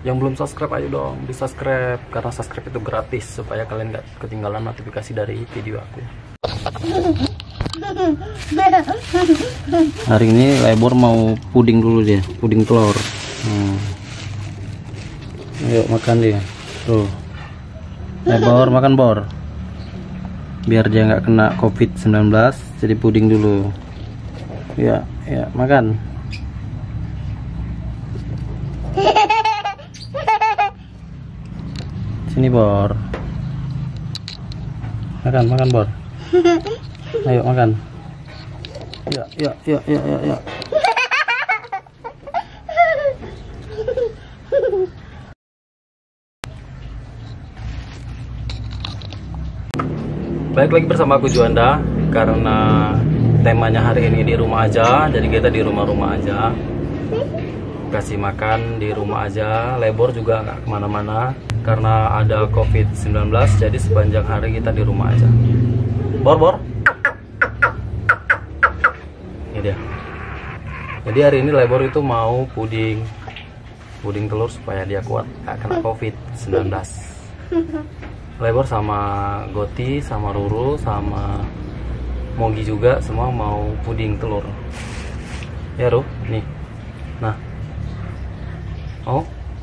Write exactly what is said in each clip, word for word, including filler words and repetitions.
Yang belum subscribe, ayo dong di subscribe, karena subscribe itu gratis supaya kalian gak ketinggalan notifikasi dari video aku. Hari ini Lebor mau puding dulu dia, puding telur. hmm. Ayo makan dia tuh. Lebor makan bor, biar dia nggak kena covid sembilan belas. Jadi puding dulu ya, ya makan. Sini bor, makan makan bor. Ayo makan. Ya ya ya ya ya ya. Baik lagi bersama aku Juanda, karena temanya hari ini di rumah aja, jadi kita di rumah-rumah aja, kasih makan di rumah aja. Lebor juga nggak kemana-mana karena ada covid sembilan belas, jadi sepanjang hari kita di rumah aja. Bor bor, ini dia. Jadi hari ini Lebor itu mau puding puding telur supaya dia kuat nggak kena covid sembilan belas. Lebor sama Goti, sama Ruru, sama Mogi juga semua mau puding telur. Ya Ru, nih. Nah. Oh.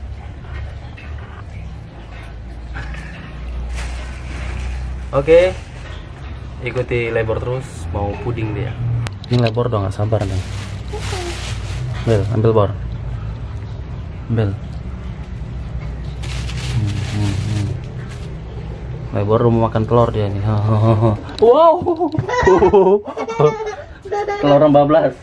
Oke. Ikuti Lebor terus, mau puding dia. Ini Lebor dong, gak sabar nih. Bel, ambil bor. Ambil. Hmm, hmm, hmm. Lebor mau makan telur dia nih. Wow. Telur bablas.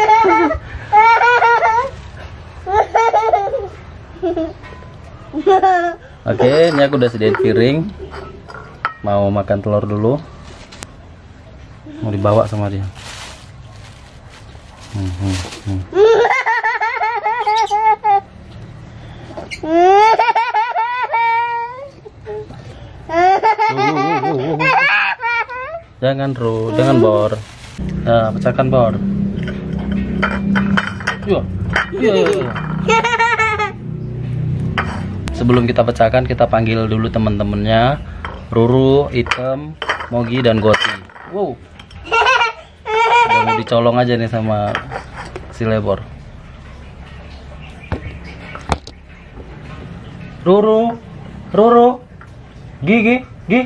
Oke, ini aku udah sediain piring. Mau makan telur dulu. Mau dibawa sama dia. Hmm, hmm, hmm. Jangan Ru, jangan bor. Nah, pecahkan bor. Iya, iya, iya. Sebelum kita pecahkan, kita panggil dulu teman-temannya, Ruru, Item, Mogi, dan Goti. Wow. Udah mau dicolong aja nih sama si Lebor. Ruru, Ruru, Gigi, Gigi.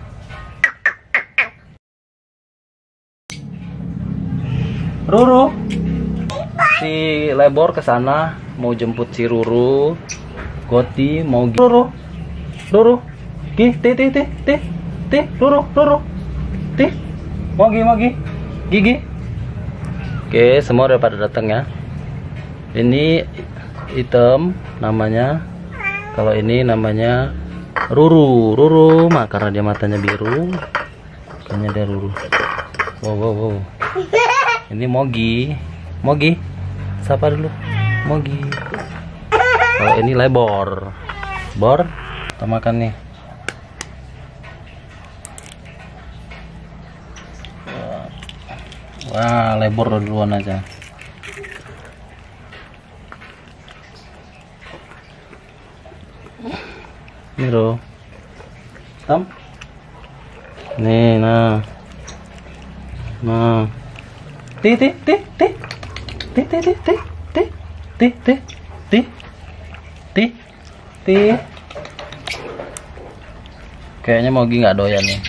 Ruru, si Lebor ke sana mau jemput si Ruru, Goti mau Ruru, Ruru, Gi, ti ti ti ti ti, Ruru, Ruru, ti, Mogi, Mogi, Gigi. Oke, semua udah pada datang ya. Ini Item namanya, kalau ini namanya Ruru, Ruru, mak karena dia matanya biru, makanya dia Ruru. Wow, wow, wow. Ini Mogi, Mogi, sapa dulu, Mogi. Kalau ini Lebor, Bor, kita makan nih. Wah, Lebor duluan aja. Ini loh, Tam. Nih, nah, nah. Ti ti ti ti ti ti ti ti ti ti ti ti ti ti. Kayaknya Mogi nggak doyan nih.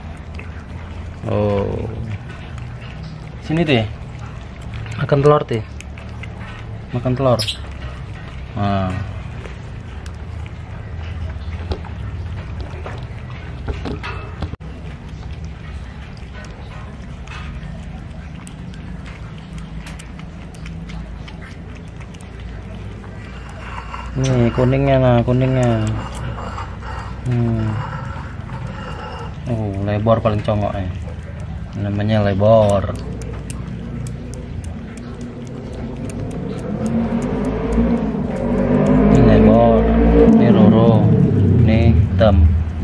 Oh, sini deh, makan telur teh, makan telur. Nah. Nih kuningnya, nah kuningnya. Hmm. Oh, Lebor paling congok ya. Namanya Lebor. Ini Lebor, ini Ruru, ini Item.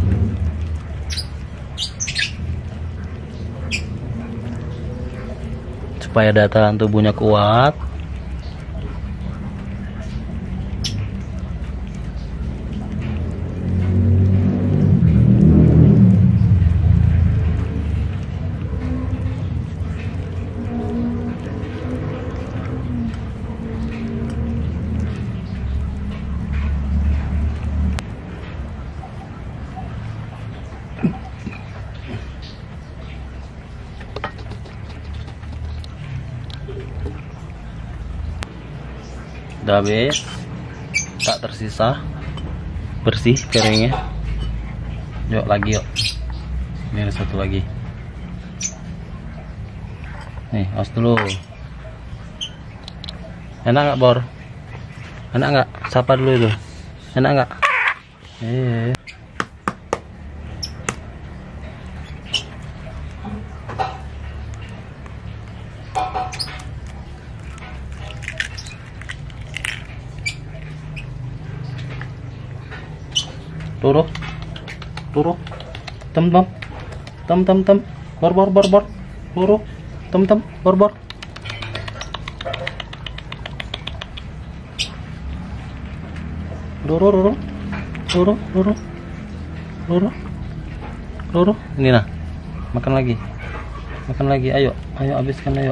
Supaya daya tahan tubuhnya kuat. Udah habis, tak tersisa, bersih piringnya. Yuk lagi yuk. Ini ada satu lagi. Nih, awas dulu. Enak nggak, Bor? Enak nggak? Sapa dulu itu. Enak nggak? Eh. Turu, turu, tem tem, tem tem tem, bor bor bor bor, turu, tem tem, bor bor. Turu, turu, turu, turu, turu, turu. Ini nah, makan lagi, makan lagi. Ayo, ayo habiskan ayo.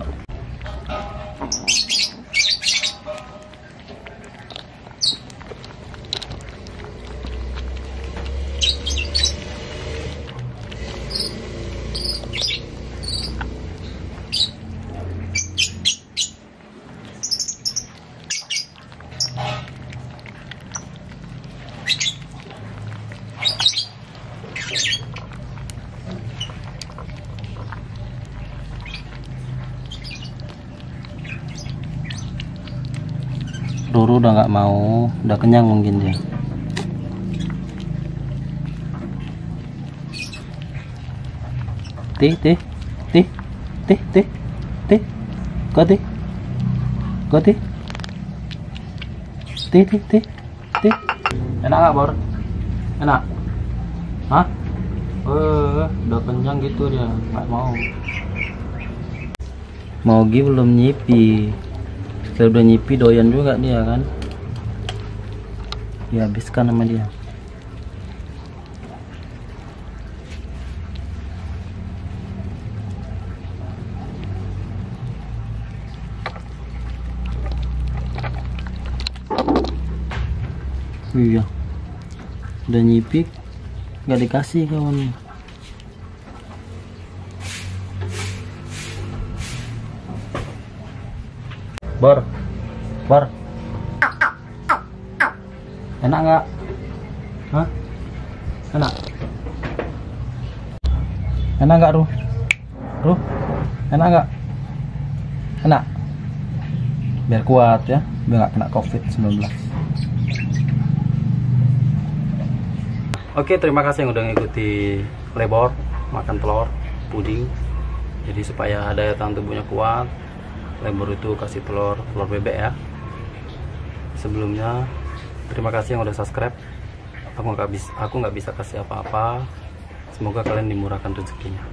Ruru udah nggak mau, udah kenyang mungkin dia. Tih, tih, tih, tih, tih, tih, kau tih, kau tih, tih, tih, tih, tih. Enak nggak, Bor? Enak? Hah? Eh, udah kenyang gitu dia, nggak mau. Mogi belum nyipi. Kalau udah nyipi doyan juga dia kan, dihabiskan sama dia. Iya, udah nyipi nggak dikasih kawan. Bor, Bor, enak nggak? Hah? Enak? Enak nggak, Ruh? Ruh, enak nggak? Enak? Biar kuat ya, biar nggak kena covid sembilan belas. Oke, terima kasih yang udah ngikuti Lebor makan telur puding. Jadi supaya daya tahan tubuhnya kuat, Lebor itu kasih telur telur bebek ya. Sebelumnya terima kasih yang udah subscribe. Aku nggak bisa aku nggak bisa kasih apa-apa. Semoga kalian dimurahkan rezekinya.